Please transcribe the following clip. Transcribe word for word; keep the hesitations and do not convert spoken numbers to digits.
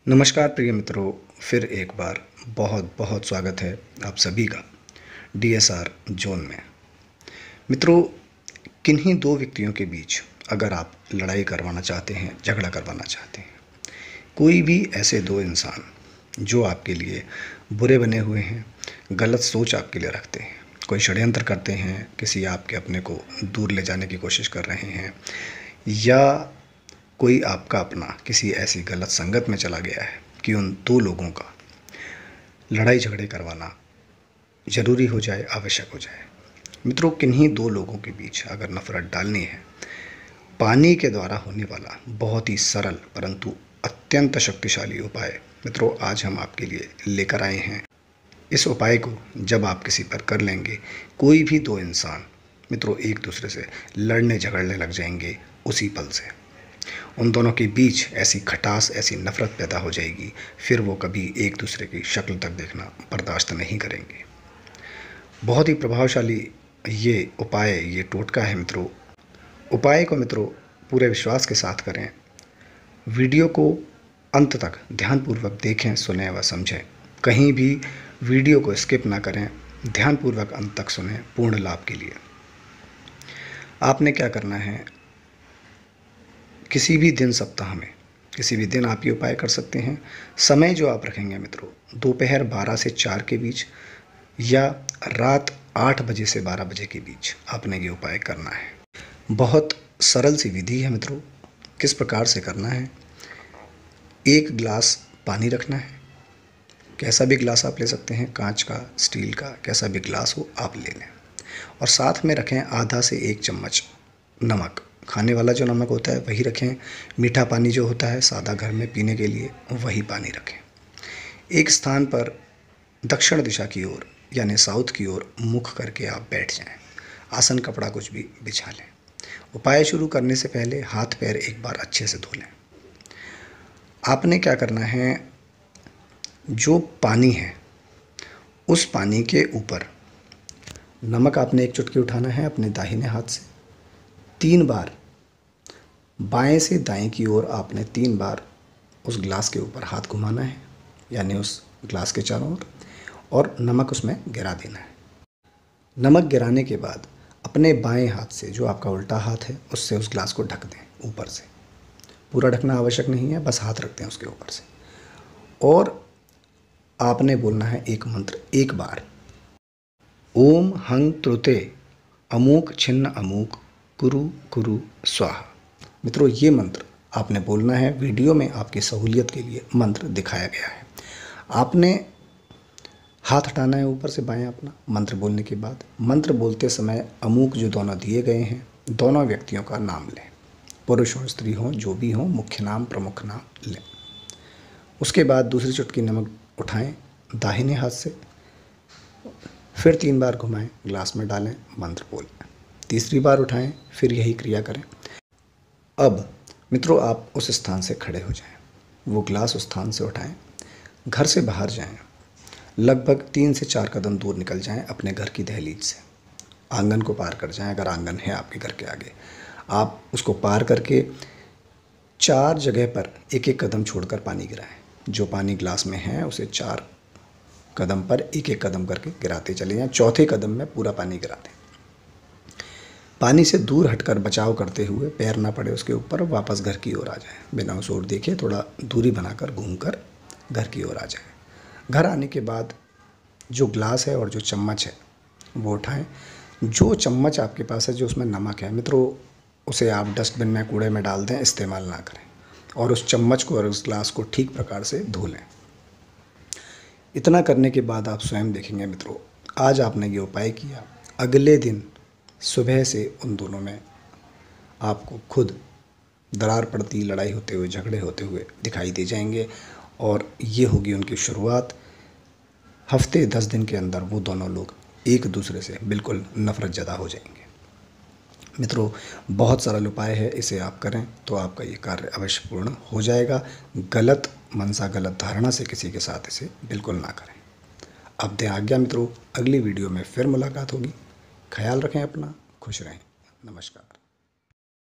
नमस्कार प्रिय मित्रों, फिर एक बार बहुत बहुत स्वागत है आप सभी का डीएसआर जोन में। मित्रों, किन्हीं दो व्यक्तियों के बीच अगर आप लड़ाई करवाना चाहते हैं, झगड़ा करवाना चाहते हैं, कोई भी ऐसे दो इंसान जो आपके लिए बुरे बने हुए हैं, गलत सोच आपके लिए रखते हैं, कोई षड्यंत्र करते हैं, किसी आपके अपने को दूर ले जाने की कोशिश कर रहे हैं, या कोई आपका अपना किसी ऐसी गलत संगत में चला गया है कि उन दो लोगों का लड़ाई झगड़े करवाना ज़रूरी हो जाए, आवश्यक हो जाए। मित्रों, किन्हीं दो लोगों के बीच अगर नफ़रत डालनी है, पानी के द्वारा होने वाला बहुत ही सरल परंतु अत्यंत शक्तिशाली उपाय मित्रों आज हम आपके लिए लेकर आए हैं। इस उपाय को जब आप किसी पर कर लेंगे, कोई भी दो इंसान मित्रों एक दूसरे से लड़ने झगड़ने लग जाएंगे। उसी पल से उन दोनों के बीच ऐसी खटास, ऐसी नफ़रत पैदा हो जाएगी, फिर वो कभी एक दूसरे की शक्ल तक देखना बर्दाश्त नहीं करेंगे। बहुत ही प्रभावशाली ये उपाय, ये टोटका है मित्रों। उपाय को मित्रों पूरे विश्वास के साथ करें। वीडियो को अंत तक ध्यानपूर्वक देखें, सुनें व समझें। कहीं भी वीडियो को स्किप ना करें, ध्यानपूर्वक अंत तक सुनें पूर्ण लाभ के लिए। आपने क्या करना है, किसी भी दिन सप्ताह में किसी भी दिन आप ये उपाय कर सकते हैं। समय जो आप रखेंगे मित्रों, दोपहर बारह से चार के बीच या रात आठ बजे से बारह बजे के बीच आपने ये उपाय करना है। बहुत सरल सी विधि है मित्रों। किस प्रकार से करना है, एक गिलास पानी रखना है। कैसा भी गिलास आप ले सकते हैं, कांच का, स्टील का, कैसा भी गिलास हो आप ले लें। और साथ में रखें आधा से एक चम्मच नमक। खाने वाला जो नमक होता है वही रखें। मीठा पानी जो होता है सादा घर में पीने के लिए, वही पानी रखें। एक स्थान पर दक्षिण दिशा की ओर यानी साउथ की ओर मुख करके आप बैठ जाएं। आसन कपड़ा कुछ भी बिछा लें। उपाय शुरू करने से पहले हाथ पैर एक बार अच्छे से धो लें। आपने क्या करना है, जो पानी है उस पानी के ऊपर नमक आपने एक चुटकी उठाना है अपने दाहिने हाथ से। तीन बार बाएं से दाएं की ओर आपने तीन बार उस गिलास के ऊपर हाथ घुमाना है, यानी उस गिलास के चारों ओर, और नमक उसमें गिरा देना है। नमक गिराने के बाद अपने बाएं हाथ से, जो आपका उल्टा हाथ है, उससे उस गिलास को ढक दें ऊपर से। पूरा ढकना आवश्यक नहीं है, बस हाथ रखते हैं उसके ऊपर से। और आपने बोलना है एक मंत्र एक बार, ओम हंग त्रुते अमूक छिन्न अमूक कुरु कुरु स्वाहा। मित्रों, ये मंत्र आपने बोलना है। वीडियो में आपकी सहूलियत के लिए मंत्र दिखाया गया है। आपने हाथ हटाना है ऊपर से बाएं अपना। मंत्र बोलने के बाद मंत्र बोलते समय अमूक जो दोनों दिए गए हैं, दोनों व्यक्तियों का नाम लें। पुरुष हो स्त्री हो जो भी हो, मुख्य नाम प्रमुख नाम लें। उसके बाद दूसरी चुटकी नमक उठाएं दाहिने हाथ से, फिर तीन बार घुमाएं, गिलास में डालें, मंत्र बोलें। तीसरी बार उठाएं, फिर यही क्रिया करें। अब मित्रों आप उस स्थान से खड़े हो जाएं, वो गिलास उस स्थान से उठाएं, घर से बाहर जाएं, लगभग तीन से चार कदम दूर निकल जाएं अपने घर की दहलीज से। आंगन को पार कर जाएं, अगर आंगन है आपके घर के आगे, आप उसको पार करके चार जगह पर एक एक कदम छोड़कर पानी गिराएं। जो पानी गिलास में है उसे चार कदम पर एक एक कदम करके गिराते चले जाएं। चौथे कदम में पूरा पानी गिरा दें। पानी से दूर हटकर बचाव करते हुए, पैर ना पड़े उसके ऊपर, वापस घर की ओर आ जाएं। बिना उस ओर देखे थोड़ा दूरी बनाकर घूमकर घर की ओर आ जाएं। घर आने के बाद जो ग्लास है और जो चम्मच है वो उठाएं। जो चम्मच आपके पास है, जो उसमें नमक है मित्रों, उसे आप डस्टबिन में, कूड़े में डाल दें, इस्तेमाल ना करें। और उस चम्मच को और उस ग्लास को ठीक प्रकार से धो लें। इतना करने के बाद आप स्वयं देखेंगे मित्रों, आज आपने ये उपाय किया, अगले दिन सुबह से उन दोनों में आपको खुद दरार पड़ती, लड़ाई होते हुए, झगड़े होते हुए दिखाई दे जाएंगे। और ये होगी उनकी शुरुआत। हफ्ते दस दिन के अंदर वो दोनों लोग एक दूसरे से बिल्कुल नफ़रत ज़दा हो जाएंगे। मित्रों, बहुत सरल उपाय है, इसे आप करें तो आपका ये कार्य अवश्य पूर्ण हो जाएगा। गलत मनसा, गलत धारणा से किसी के साथ इसे बिल्कुल ना करें। अब दें आज्ञा मित्रों, अगली वीडियो में फिर मुलाकात होगी। ख्याल रखें अपना, खुश रहें। नमस्कार।